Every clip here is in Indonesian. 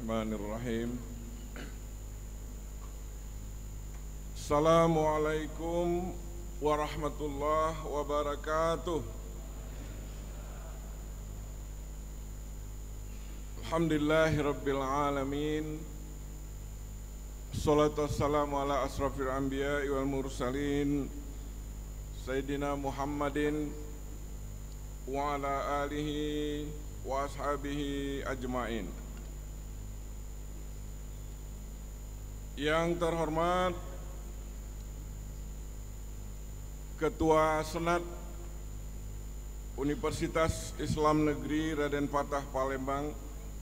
Bismillahirrahmanirrahim. Assalamualaikum warahmatullahi wabarakatuh. Alhamdulillahirabbil alamin. Wassalatu wassalamu ala asrafil anbiya'i wal mursalin Sayyidina Muhammadin wa ala alihi wa ashabihi ajmain. Yang terhormat Ketua Senat Universitas Islam Negeri Raden Fatah Palembang,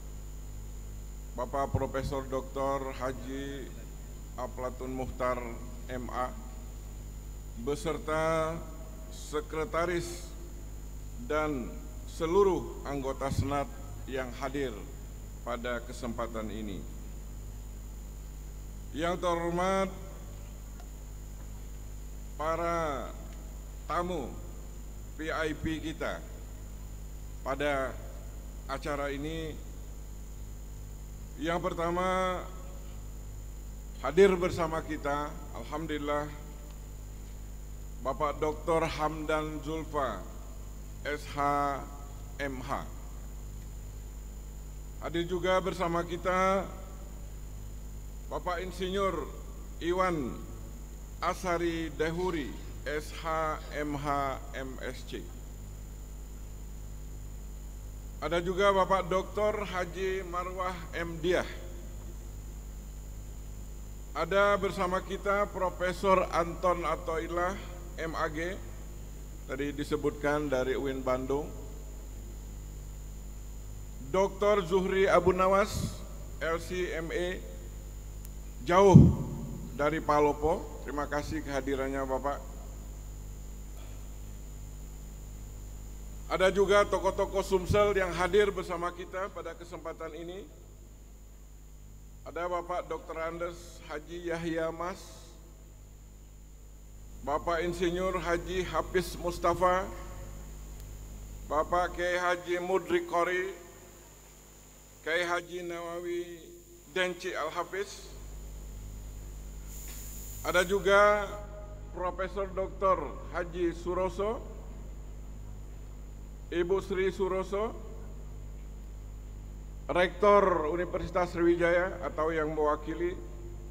Bapak Profesor Dr. Haji Aplatun Mukhtar MA, beserta Sekretaris dan seluruh anggota Senat yang hadir pada kesempatan ini. Yang terhormat para tamu VIP kita pada acara ini. Yang pertama, hadir bersama kita, alhamdulillah, Bapak Dr. Hamdan Zulfa, SH.MH. Hadir juga bersama kita Bapak Insinyur Iwan Asari Dehuri, SH.MH MSc. Ada juga Bapak Dr. Haji Marwah M. Diah. Ada bersama kita Profesor Anton Athoillah, MAG, tadi disebutkan dari UIN Bandung. Dr. Zuhri Abu Nawas, LC.MA, jauh dari Palopo. Terima kasih kehadirannya Bapak. Ada juga tokoh-tokoh Sumsel yang hadir bersama kita pada kesempatan ini. Ada Bapak Dr. Andes Haji Yahya Mas, Bapak Insinyur Haji Hafiz Mustafa, Bapak Kiai Haji Mudrik Qori, Kiai Haji Nawawi Denci Al-Hafiz. Ada juga Profesor Dr. Haji Suroso, Ibu Sri Suroso, Rektor Universitas Sriwijaya atau yang mewakili,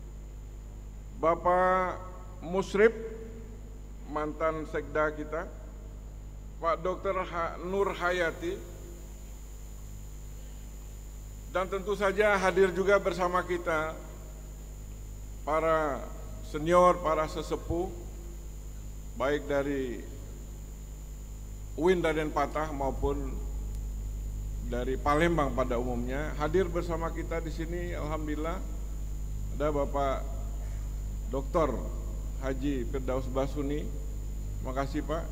Bapak Musrib, mantan sekda kita, Pak Dr. Nur Hayati, dan tentu saja hadir juga bersama kita para senior, para sesepuh, baik dari UIN Raden Fatah maupun dari Palembang pada umumnya. Hadir bersama kita di sini, alhamdulillah, ada Bapak Dr. Haji Firdaus Basuni. Terima kasih Pak.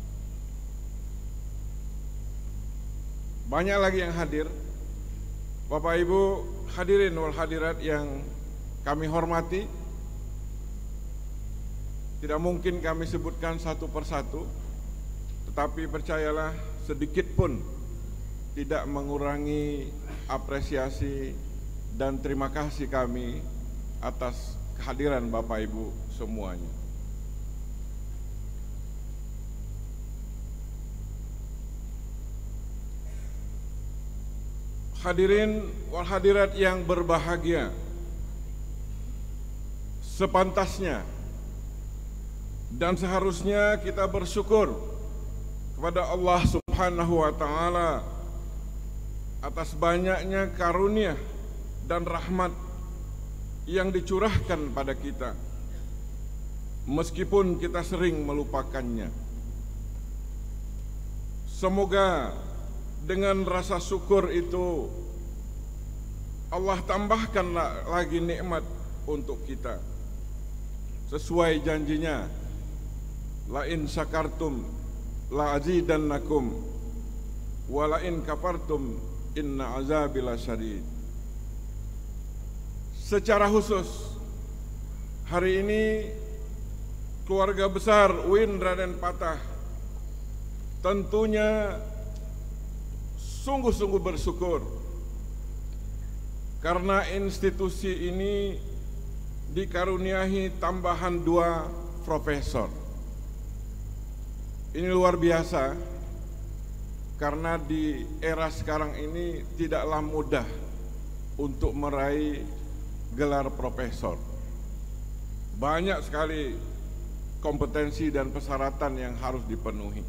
Banyak lagi yang hadir. Bapak Ibu hadirin wal hadirat yang kami hormati, tidak mungkin kami sebutkan satu persatu, tetapi percayalah, sedikit pun tidak mengurangi apresiasi dan terima kasih kami atas kehadiran Bapak Ibu semuanya. Hadirin wal hadirat yang berbahagia, sepantasnya dan seharusnya kita bersyukur kepada Allah Subhanahu wa Ta'ala atas banyaknya karunia dan rahmat yang dicurahkan pada kita, meskipun kita sering melupakannya. Semoga dengan rasa syukur itu Allah tambahkan lagi nikmat untuk kita, sesuai janjinya, la in syakartum la azidannakum wa la in kafartum inna azabi lasyadid. Secara khusus hari ini keluarga besar UIN Raden Fatah tentunya sungguh-sungguh bersyukur karena institusi ini dikaruniai tambahan 2 profesor. Ini luar biasa, karena di era sekarang ini tidaklah mudah untuk meraih gelar profesor. Banyak sekali kompetensi dan persyaratan yang harus dipenuhi.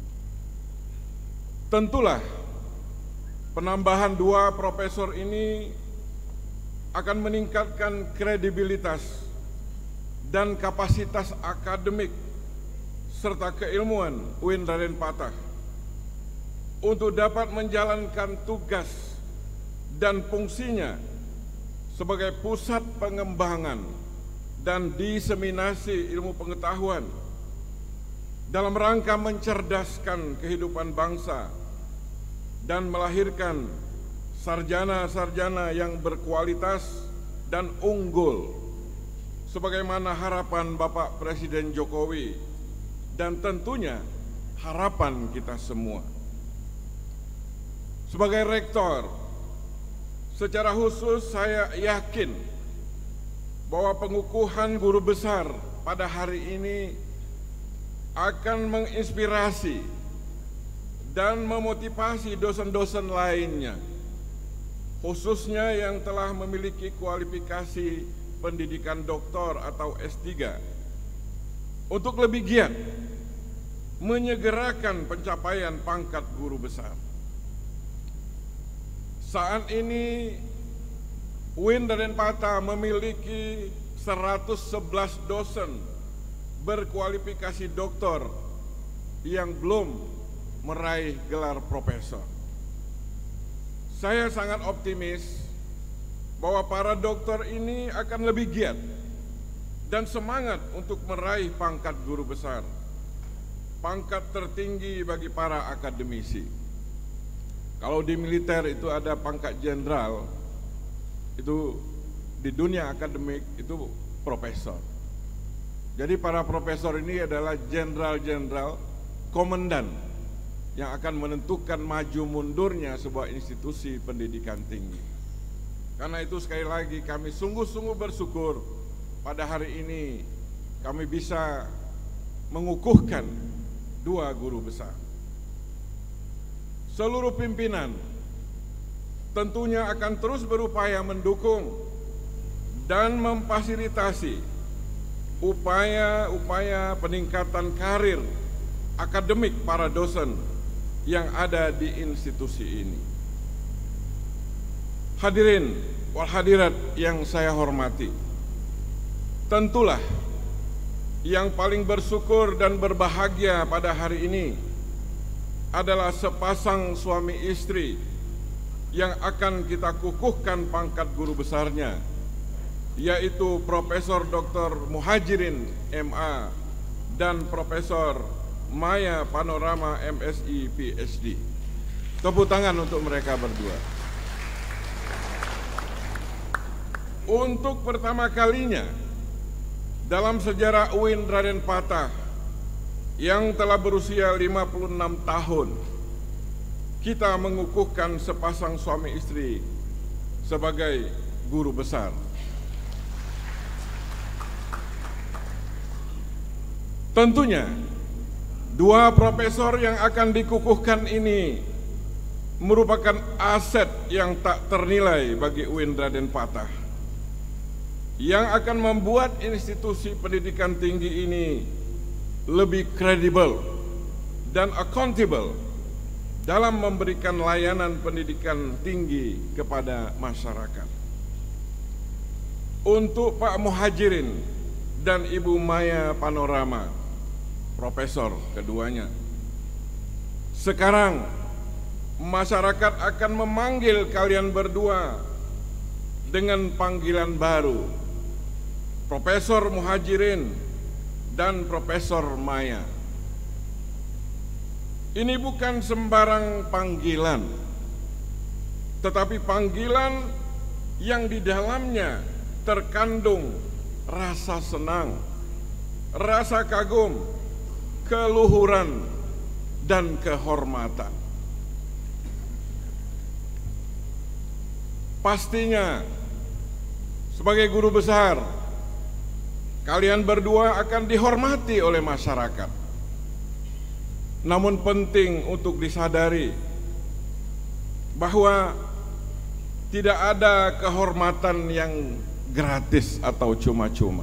Tentulah penambahan 2 profesor ini akan meningkatkan kredibilitas dan kapasitas akademik serta keilmuan UIN Raden Patah untuk dapat menjalankan tugas dan fungsinya sebagai pusat pengembangan dan diseminasi ilmu pengetahuan dalam rangka mencerdaskan kehidupan bangsa dan melahirkan sarjana-sarjana yang berkualitas dan unggul sebagaimana harapan Bapak Presiden Jokowi dan tentunya harapan kita semua. Sebagai rektor, secara khusus saya yakin bahwa pengukuhan guru besar pada hari ini akan menginspirasi dan memotivasi dosen-dosen lainnya, khususnya yang telah memiliki kualifikasi pendidikan doktor atau S3, untuk lebih giat menyegerakan pencapaian pangkat guru besar. Saat ini UIN Raden Patah memiliki 111 dosen berkualifikasi doktor yang belum meraih gelar profesor. Saya sangat optimis bahwa para doktor ini akan lebih giat dan semangat untuk meraih pangkat guru besar, pangkat tertinggi bagi para akademisi. Kalau di militer itu ada pangkat jenderal, itu di dunia akademik itu profesor. Jadi para profesor ini adalah jenderal-jenderal komandan yang akan menentukan maju mundurnya sebuah institusi pendidikan tinggi. Karena itu sekali lagi kami sungguh-sungguh bersyukur pada hari ini kami bisa mengukuhkan 2 guru besar. Seluruh pimpinan tentunya akan terus berupaya mendukung dan memfasilitasi upaya-upaya peningkatan karir akademik para dosen yang ada di institusi ini. Hadirin wal hadirat yang saya hormati, tentulah yang paling bersyukur dan berbahagia pada hari ini adalah sepasang suami istri yang akan kita kukuhkan pangkat guru besarnya, yaitu Profesor Dr. Muhajirin MA dan Profesor Maya Panorama MSI PhD. Tepuk tangan untuk mereka berdua. Untuk pertama kalinya dalam sejarah UIN Raden Patah yang telah berusia 56 tahun, kita mengukuhkan sepasang suami istri sebagai guru besar. Tentunya, 2 profesor yang akan dikukuhkan ini merupakan aset yang tak ternilai bagi UIN Raden Patah, yang akan membuat institusi pendidikan tinggi ini lebih kredibel dan accountable dalam memberikan layanan pendidikan tinggi kepada masyarakat. Untuk Pak Muhajirin dan Ibu Maya Panorama, profesor keduanya, sekarang masyarakat akan memanggil kalian berdua dengan panggilan baru, Profesor Muhajirin dan Profesor Maya. Ini bukan sembarang panggilan, tetapi panggilan yang di dalamnya terkandung rasa senang, rasa kagum, keluhuran, dan kehormatan. pastinya sebagai guru besar, kalian berdua akan dihormati oleh masyarakat. Namun penting untuk disadari bahwa tidak ada kehormatan yang gratis atau cuma-cuma.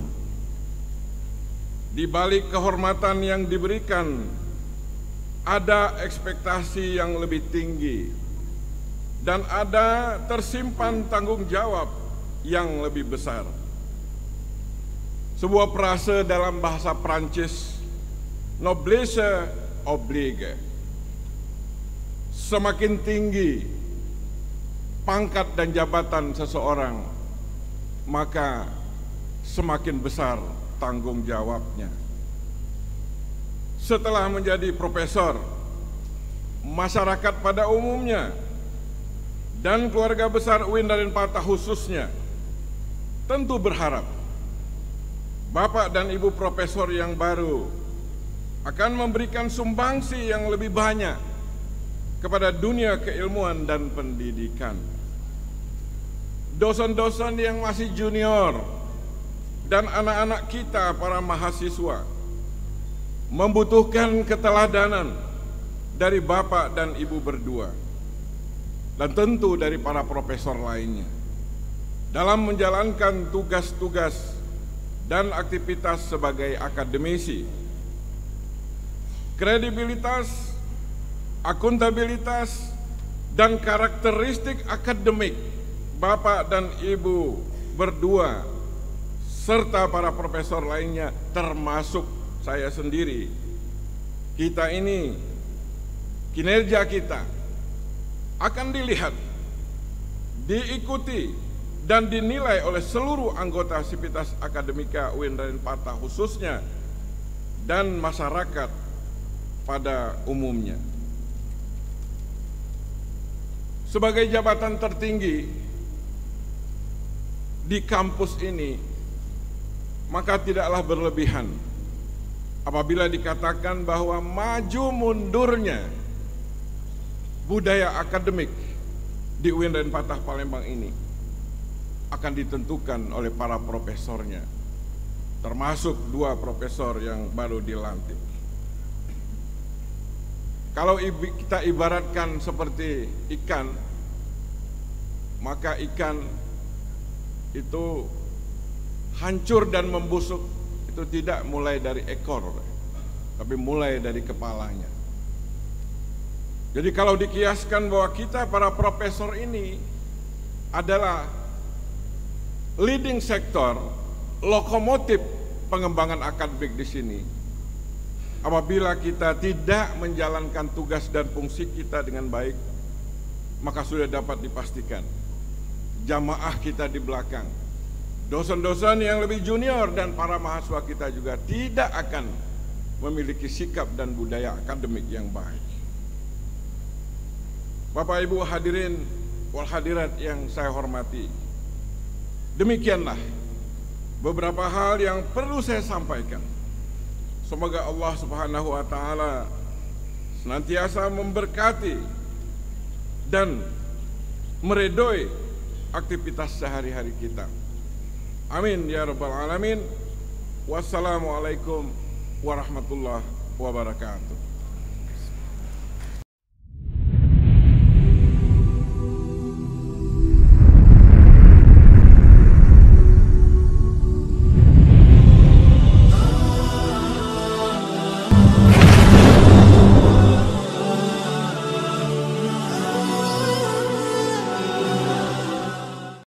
Di balik kehormatan yang diberikan, ada ekspektasi yang lebih tinggi dan ada tersimpan tanggung jawab yang lebih besar. Sebuah frase dalam bahasa Prancis, noblesse oblige. Semakin tinggi pangkat dan jabatan seseorang, maka semakin besar tanggung jawabnya. Setelah menjadi profesor, masyarakat pada umumnya dan keluarga besar UIN Raden-Patah khususnya tentu berharap Bapak dan Ibu Profesor yang baru akan memberikan sumbangsi yang lebih banyak kepada dunia keilmuan dan pendidikan. Dosen-dosen yang masih junior dan anak-anak kita para mahasiswa membutuhkan keteladanan dari Bapak dan Ibu berdua, dan tentu dari para profesor lainnya dalam menjalankan tugas-tugas dan aktivitas sebagai akademisi. Kredibilitas, akuntabilitas, dan karakteristik akademik Bapak dan Ibu berdua serta para profesor lainnya, termasuk saya sendiri, kita ini, kinerja kita akan dilihat, diikuti, dan dinilai oleh seluruh anggota Sivitas Akademika UIN Raden-Patah khususnya dan masyarakat pada umumnya. Sebagai jabatan tertinggi di kampus ini, maka tidaklah berlebihan apabila dikatakan bahwa maju mundurnya budaya akademik di UIN Raden-Patah Palembang ini akan ditentukan oleh para profesornya, termasuk 2 profesor yang baru dilantik. Kalau kita ibaratkan seperti ikan, maka ikan itu hancur dan membusuk itu tidak mulai dari ekor, tapi mulai dari kepalanya. Jadi kalau dikiaskan bahwa kita para profesor ini adalah leading sektor, lokomotif pengembangan akademik di sini, apabila kita tidak menjalankan tugas dan fungsi kita dengan baik, maka sudah dapat dipastikan jamaah kita di belakang, dosen-dosen yang lebih junior dan para mahasiswa kita juga tidak akan memiliki sikap dan budaya akademik yang baik. Bapak Ibu hadirin wal hadirat yang saya hormati, demikianlah beberapa hal yang perlu saya sampaikan. Semoga Allah Subhanahu wa Ta'ala senantiasa memberkati dan meridhoi aktivitas sehari-hari kita. Amin ya rabbal alamin. Wassalamualaikum warahmatullahi wabarakatuh.